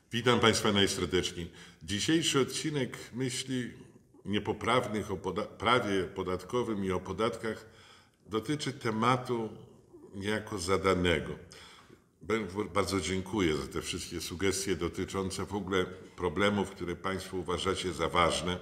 Witam Państwa najserdeczniej. Dzisiejszy odcinek myśli niepoprawnych o prawie podatkowym i o podatkach dotyczy tematu niejako zadanego. Bardzo dziękuję za te wszystkie sugestie dotyczące w ogóle problemów, które Państwo uważacie za ważne.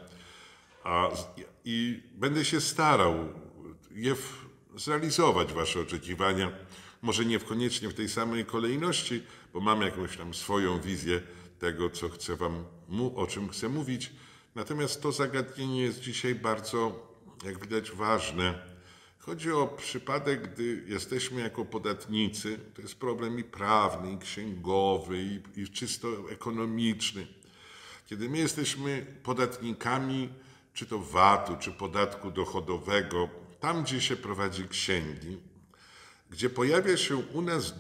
I będę się starał zrealizować Wasze oczekiwania. Może niekoniecznie w tej samej kolejności, bo mam jakąś tam swoją wizję tego, o czym chcę mówić. Natomiast to zagadnienie jest dzisiaj bardzo, jak widać, ważne. Chodzi o przypadek, gdy jesteśmy jako podatnicy, to jest problem i prawny, i księgowy, i czysto ekonomiczny. Kiedy my jesteśmy podatnikami, czy to VAT-u, czy podatku dochodowego, tam gdzie się prowadzi księgi, gdzie pojawia się u nas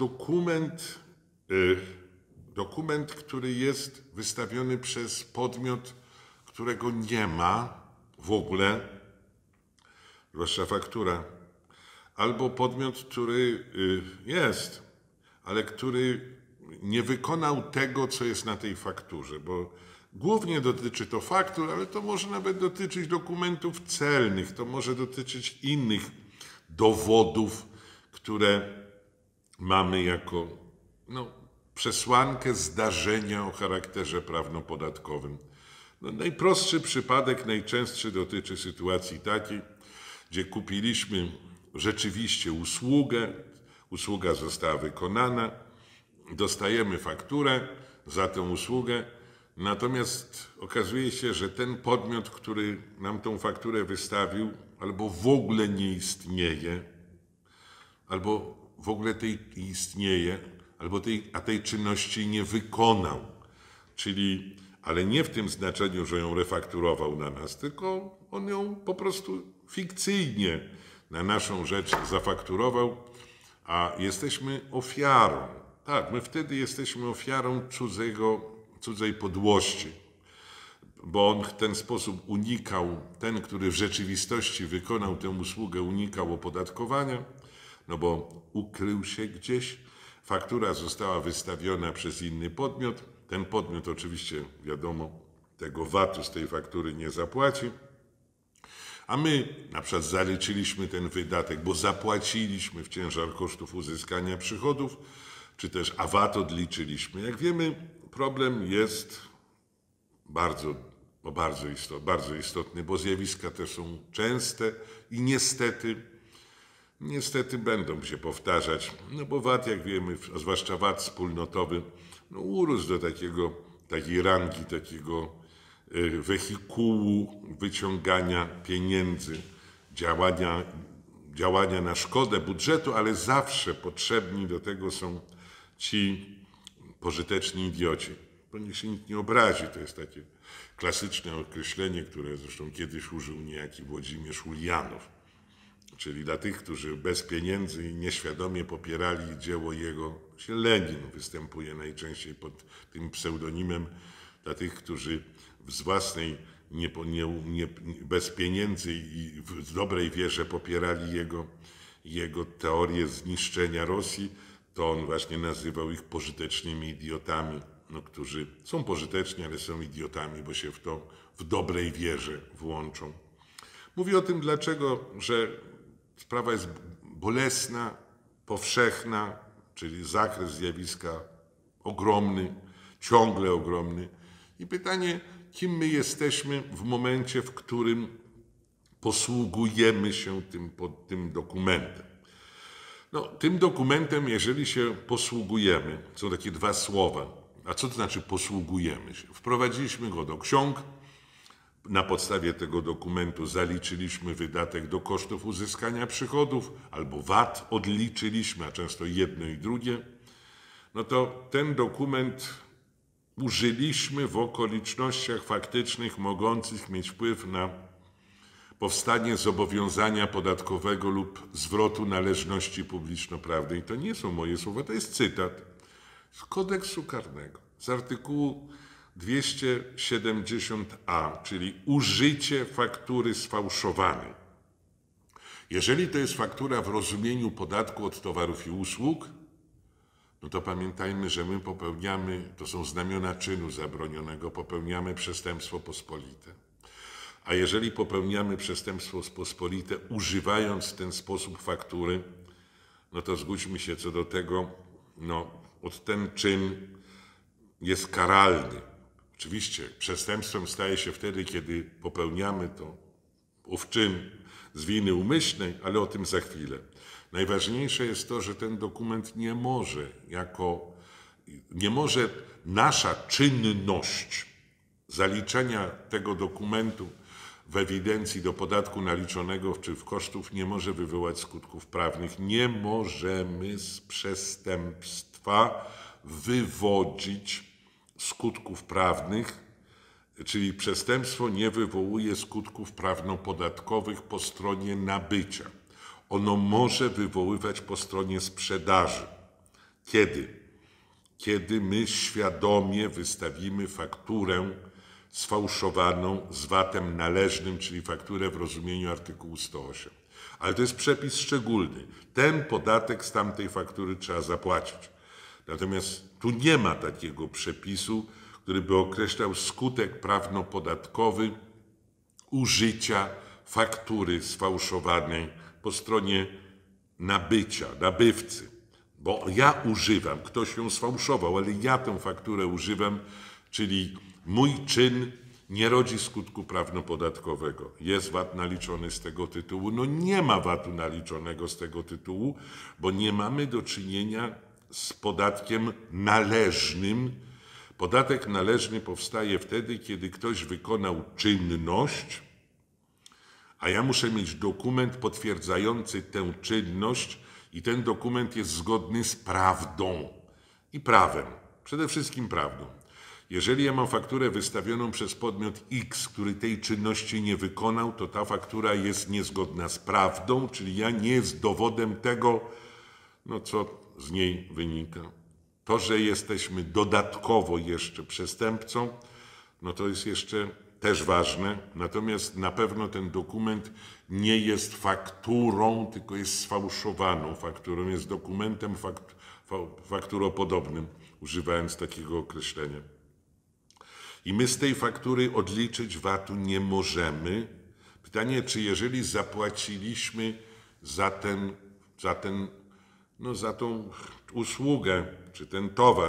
dokument, który jest wystawiony przez podmiot, którego nie ma w ogóle, zwłaszcza faktura, albo podmiot, który jest, ale który nie wykonał tego, co jest na tej fakturze, bo głównie dotyczy to faktur, ale to może nawet dotyczyć dokumentów celnych, to może dotyczyć innych dowodów, które mamy jako przesłankę zdarzenia o charakterze prawnopodatkowym. Najprostszy przypadek, najczęstszy dotyczy sytuacji takiej, gdzie kupiliśmy rzeczywiście usługę, usługa została wykonana, dostajemy fakturę za tę usługę, natomiast okazuje się, że ten podmiot, który nam tą fakturę wystawił, albo w ogóle nie istnieje, albo w ogóle istnieje, albo tej czynności nie wykonał. Ale nie w tym znaczeniu, że ją refakturował na nas, tylko on ją po prostu fikcyjnie na naszą rzecz zafakturował, a jesteśmy ofiarą. Tak, my wtedy jesteśmy ofiarą cudzej podłości, bo on w ten sposób ten, który w rzeczywistości wykonał tę usługę, unikał opodatkowania, bo ukrył się gdzieś, faktura została wystawiona przez inny podmiot, ten podmiot oczywiście, wiadomo, tego VAT-u z tej faktury nie zapłaci, a my na przykład zaliczyliśmy ten wydatek, bo zapłaciliśmy w ciężar kosztów uzyskania przychodów, czy też VAT odliczyliśmy. Jak wiemy, problem jest bardzo istotny, bo zjawiska te są częste i niestety będą się powtarzać, bo VAT, jak wiemy, zwłaszcza VAT wspólnotowy, urósł do takiej rangi, takiego wehikułu wyciągania pieniędzy, działania na szkodę budżetu, ale zawsze potrzebni do tego są ci pożyteczni idioci. Bo niech się nikt nie obrazi, to jest takie klasyczne określenie, które zresztą kiedyś użył niejaki Włodzimierz Uljanow, czyli dla tych, którzy bez pieniędzy i nieświadomie popierali dzieło jego, Lenin występuje najczęściej pod tym pseudonimem, dla tych, którzy z własnej bez pieniędzy i w dobrej wierze popierali jego teorię zniszczenia Rosji, to on właśnie nazywał ich pożytecznymi idiotami, którzy są pożyteczni, ale są idiotami, bo się w to w dobrej wierze włączą. Mówię o tym dlaczego, że sprawa jest bolesna, powszechna, czyli zakres zjawiska ogromny, ciągle ogromny. I pytanie, kim my jesteśmy w momencie, w którym posługujemy się tym dokumentem. Tym dokumentem, jeżeli się posługujemy, są takie dwa słowa. A co to znaczy posługujemy się? Wprowadziliśmy go do ksiąg, na podstawie tego dokumentu zaliczyliśmy wydatek do kosztów uzyskania przychodów, albo VAT odliczyliśmy, a często jedno i drugie, to ten dokument użyliśmy w okolicznościach faktycznych mogących mieć wpływ na powstanie zobowiązania podatkowego lub zwrotu należności publiczno-prawnej. To nie są moje słowa, to jest cytat z kodeksu karnego, z artykułu 270a, czyli użycie faktury sfałszowanej. Jeżeli to jest faktura w rozumieniu podatku od towarów i usług, no to pamiętajmy, że my popełniamy, to są znamiona czynu zabronionego, popełniamy przestępstwo pospolite. A jeżeli popełniamy przestępstwo pospolite, używając w ten sposób faktury, no to zgódźmy się co do tego, no ten czyn jest karalny. Oczywiście przestępstwem staje się wtedy, kiedy popełniamy ów czyn z winy umyślnej, ale o tym za chwilę. Najważniejsze jest to, że ten dokument nie może nasza czynność zaliczenia tego dokumentu w ewidencji do podatku naliczonego czy w kosztów nie może wywołać skutków prawnych. Nie możemy z przestępstwa wywodzić skutków prawnych, czyli przestępstwo nie wywołuje skutków prawno-podatkowych po stronie nabycia. Ono może wywoływać po stronie sprzedaży. Kiedy? Kiedy my świadomie wystawimy fakturę sfałszowaną z VAT-em należnym, czyli fakturę w rozumieniu artykułu 108. Ale to jest przepis szczególny. Ten podatek z tamtej faktury trzeba zapłacić. Natomiast tu nie ma takiego przepisu, który by określał skutek prawno-podatkowy użycia faktury sfałszowanej po stronie nabycia, nabywcy. Bo ja używam, ktoś ją sfałszował, ale ja tę fakturę używam, czyli mój czyn nie rodzi skutku prawno-podatkowego. Jest VAT naliczony z tego tytułu? No nie ma VAT-u naliczonego z tego tytułu, bo nie mamy do czynienia z podatkiem należnym. Podatek należny powstaje wtedy, kiedy ktoś wykonał czynność, a ja muszę mieć dokument potwierdzający tę czynność i ten dokument jest zgodny z prawdą i prawem. Przede wszystkim prawdą. Jeżeli ja mam fakturę wystawioną przez podmiot X, który tej czynności nie wykonał, to ta faktura jest niezgodna z prawdą, czyli ja nie jest dowodem tego, no co z niej wynika. To, że jesteśmy dodatkowo jeszcze przestępcą, no to jest jeszcze też ważne, natomiast na pewno ten dokument nie jest fakturą, tylko jest sfałszowaną fakturą, jest dokumentem fakturopodobnym, używając takiego określenia. I my z tej faktury odliczyć VAT-u nie możemy. Pytanie, czy jeżeli zapłaciliśmy za tą usługę, czy ten towar,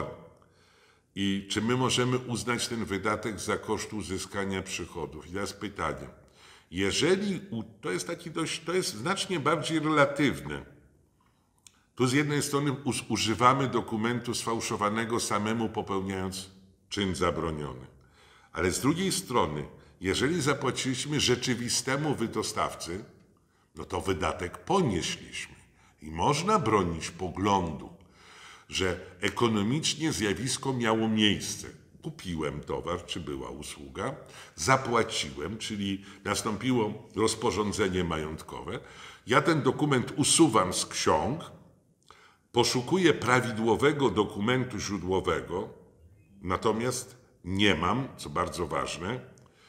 i czy my możemy uznać ten wydatek za koszt uzyskania przychodów? I teraz pytanie. Jeżeli to jest znacznie bardziej relatywne. Tu z jednej strony używamy dokumentu sfałszowanego samemu popełniając czyn zabroniony. Ale z drugiej strony, jeżeli zapłaciliśmy rzeczywistemu dostawcy, no to wydatek ponieśliśmy. I można bronić poglądu, że ekonomicznie zjawisko miało miejsce. Kupiłem towar, czy była usługa, zapłaciłem, czyli nastąpiło rozporządzenie majątkowe. Ja ten dokument usuwam z ksiąg, poszukuję prawidłowego dokumentu źródłowego, natomiast nie mam, co bardzo ważne,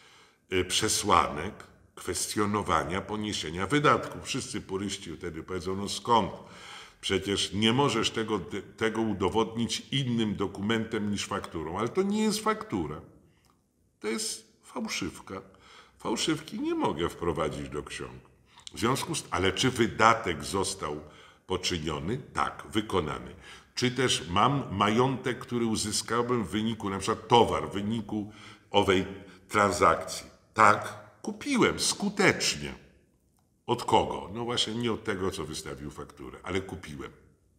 przesłanek kwestionowania poniesienia wydatków. Wszyscy puryści wtedy powiedzą, no skąd? Przecież nie możesz tego udowodnić innym dokumentem niż fakturą. Ale to nie jest faktura. To jest fałszywka. Fałszywki nie mogę wprowadzić do ksiąg. W związku z tym, ale czy wydatek został poczyniony? Tak, wykonany. Czy też mam majątek, który uzyskałem w wyniku, na przykład towar, w wyniku owej transakcji? Tak, kupiłem skutecznie. Od kogo? No właśnie nie od tego, co wystawił fakturę, ale kupiłem.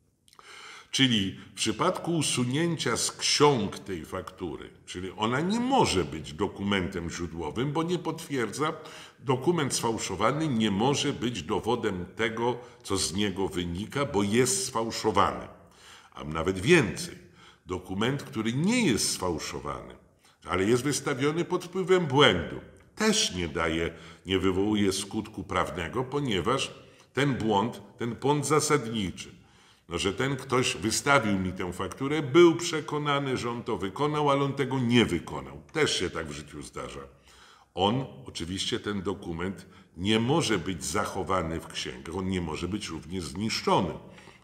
Czyli w przypadku usunięcia z ksiąg tej faktury, czyli ona nie może być dokumentem źródłowym, bo nie potwierdza, dokument sfałszowany nie może być dowodem tego, co z niego wynika, bo jest sfałszowany. A nawet więcej, dokument, który nie jest sfałszowany, ale jest wystawiony pod wpływem błędu, też nie wywołuje skutku prawnego, ponieważ ten błąd zasadniczy, że ten ktoś wystawił mi tę fakturę, był przekonany, że on to wykonał, ale on tego nie wykonał. Też się tak w życiu zdarza. Oczywiście ten dokument nie może być zachowany w księgach, on nie może być również zniszczony.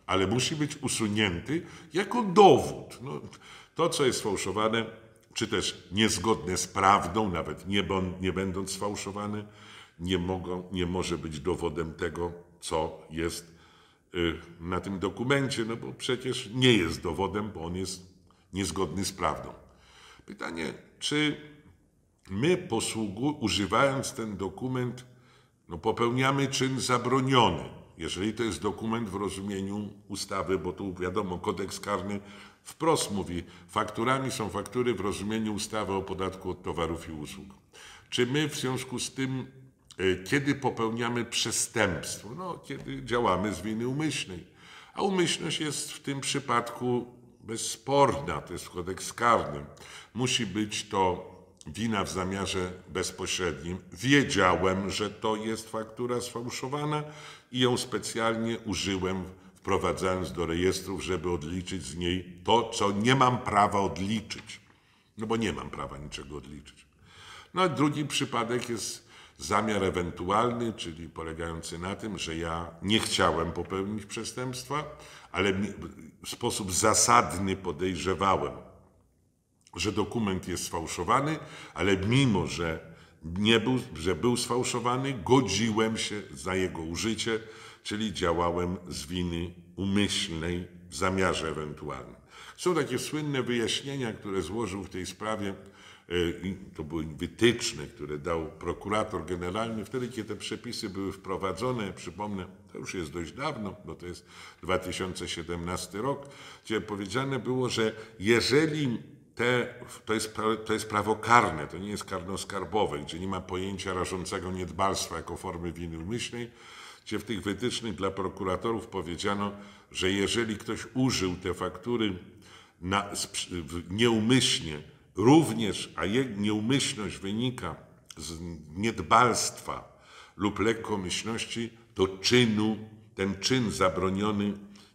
ale musi być usunięty jako dowód. No, to, co jest sfałszowane, czy też niezgodne z prawdą, nawet nie będąc sfałszowane, nie może być dowodem tego, co jest na tym dokumencie, no bo przecież nie jest dowodem, bo on jest niezgodny z prawdą. Pytanie, czy my używając ten dokument, no popełniamy czyn zabroniony, jeżeli to jest dokument w rozumieniu ustawy, bo tu wiadomo, kodeks karny wprost mówi, fakturami są faktury w rozumieniu ustawy o podatku od towarów i usług. Czy my w związku z tym, kiedy popełniamy przestępstwo? No, kiedy działamy z winy umyślnej. A umyślność jest w tym przypadku bezsporna, to jest kodeks karny. Musi być to wina w zamiarze bezpośrednim. Wiedziałem, że to jest faktura sfałszowana i ją specjalnie użyłem, wprowadzając do rejestrów, żeby odliczyć z niej to, co nie mam prawa odliczyć. No bo nie mam prawa niczego odliczyć. No a drugi przypadek jest zamiar ewentualny, czyli polegający na tym, że ja nie chciałem popełnić przestępstwa, ale w sposób zasadny podejrzewałem, że dokument jest sfałszowany, ale mimo, że był sfałszowany, godziłem się za jego użycie, czyli działałem z winy umyślnej w zamiarze ewentualnym. Są takie słynne wyjaśnienia, które złożył w tej sprawie, to były wytyczne, które dał prokurator generalny, wtedy, kiedy te przepisy były wprowadzone, przypomnę, to już jest dość dawno, bo to jest 2017 rok, gdzie powiedziane było, że jeżeli to jest prawo karne, to nie jest karno-skarbowe, gdzie nie ma pojęcia rażącego niedbalstwa jako formy winy umyślnej, gdzie w tych wytycznych dla prokuratorów powiedziano, że jeżeli ktoś użył te faktury nieumyślnie, również, a jej nieumyślność wynika z niedbalstwa lub lekkomyślności, to ten czyn zabroniony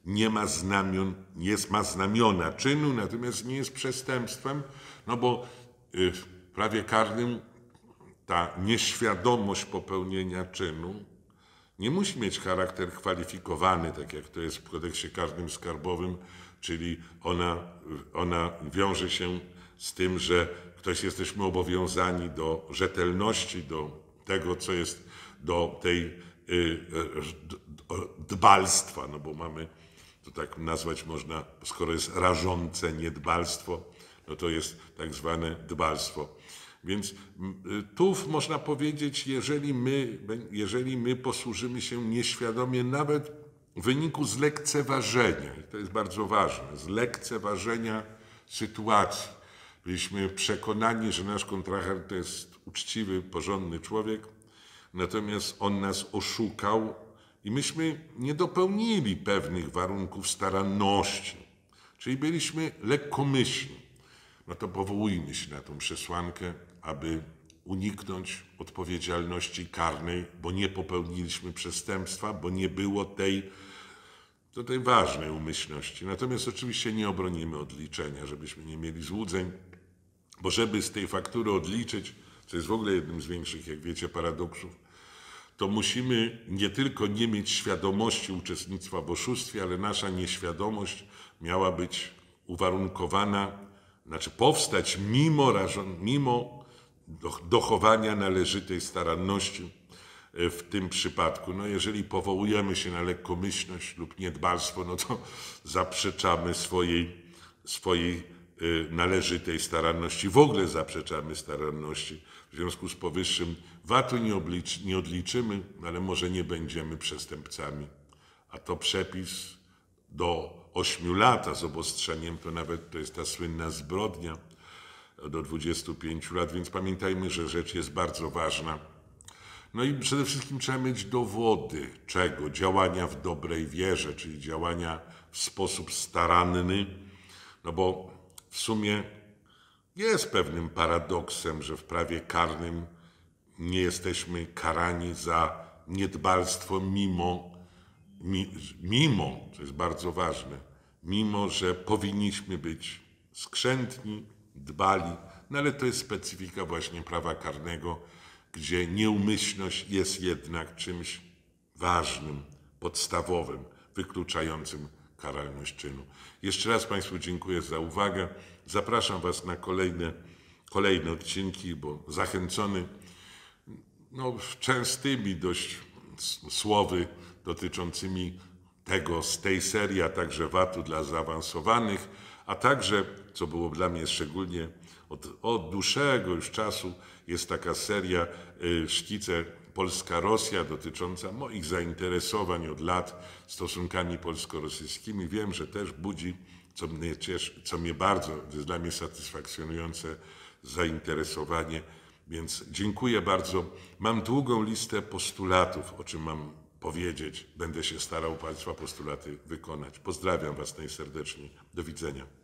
ma znamiona czynu, natomiast nie jest przestępstwem, no bo w prawie karnym ta nieświadomość popełnienia czynu nie musi mieć charakter kwalifikowany, tak jak to jest w kodeksie karnym skarbowym, czyli ona wiąże się z tym, że jesteśmy obowiązani do rzetelności, do tego, co jest do tej dbalstwa, no bo mamy, to tak nazwać można, skoro jest rażące niedbalstwo, no to jest tak zwane dbalstwo. Więc tu można powiedzieć, jeżeli my posłużymy się nieświadomie, nawet w wyniku zlekceważenia, i to jest bardzo ważne, zlekceważenia sytuacji, byliśmy przekonani, że nasz kontrahent to jest uczciwy, porządny człowiek, natomiast on nas oszukał i myśmy nie dopełnili pewnych warunków staranności, czyli byliśmy lekkomyślni. No to powołujmy się na tą przesłankę, aby uniknąć odpowiedzialności karnej, bo nie popełniliśmy przestępstwa, bo nie było tej ważnej umyślności. Natomiast oczywiście nie obronimy odliczenia, żebyśmy nie mieli złudzeń, bo żeby z tej faktury odliczyć, co jest w ogóle jednym z większych, jak wiecie, paradoksów, to musimy nie tylko nie mieć świadomości uczestnictwa w oszustwie, ale nasza nieświadomość miała być uwarunkowana, znaczy powstać mimo dochowania należytej staranności w tym przypadku. No jeżeli powołujemy się na lekkomyślność lub niedbalstwo, no to zaprzeczamy swojej należytej staranności. W ogóle zaprzeczamy staranności. W związku z powyższym VAT-u nie odliczymy, ale może nie będziemy przestępcami. A to przepis do 8 lat, a z obostrzeniem to nawet to jest ta słynna zbrodnia do 25 lat, więc pamiętajmy, że rzecz jest bardzo ważna. No i przede wszystkim trzeba mieć dowody czego? Działania w dobrej wierze, czyli działania w sposób staranny, no bo w sumie jest pewnym paradoksem, że w prawie karnym nie jesteśmy karani za niedbalstwo mimo, co jest bardzo ważne, mimo, że powinniśmy być skrzętni, dbali, no ale to jest specyfika właśnie prawa karnego, gdzie nieumyślność jest jednak czymś ważnym, podstawowym, wykluczającym karalność czynu. Jeszcze raz Państwu dziękuję za uwagę. Zapraszam Was na kolejne odcinki, bo zachęcony częstymi dość słowy dotyczącymi z tej serii, a także VAT-u dla zaawansowanych, a także, co było dla mnie szczególnie od dłuższego już czasu, jest taka seria Szkice Polska-Rosja dotycząca moich zainteresowań od lat stosunkami polsko-rosyjskimi. Wiem, że też budzi, co mnie cieszy, co mnie bardzo, jest dla mnie satysfakcjonujące, zainteresowanie. Więc dziękuję bardzo. Mam długą listę postulatów, o czym mam powiedzieć. Będę się starał Państwa postulaty wykonać. Pozdrawiam Was najserdeczniej. Do widzenia.